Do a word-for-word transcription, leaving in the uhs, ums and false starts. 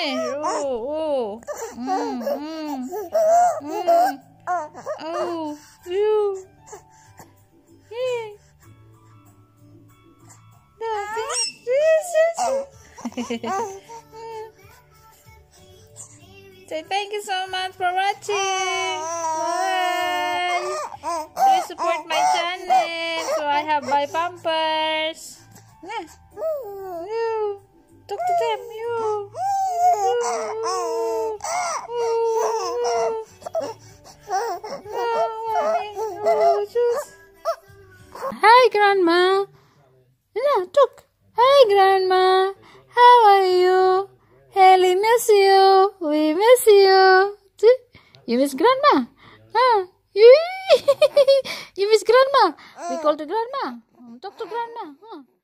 Oh, oh. Mm, mm, mm. Oh, you. Yeah. No, this is. Say thank you so much for watching. Bye. Please support my channel so I have buy pampers. Nah. You. Talk to them. You. Hi, Grandma. No, talk. Hi, Grandma. How are you? Ellie miss you. We miss you. You miss Grandma? Ah, you, you miss Grandma. We call to Grandma. Talk to Grandma. Huh?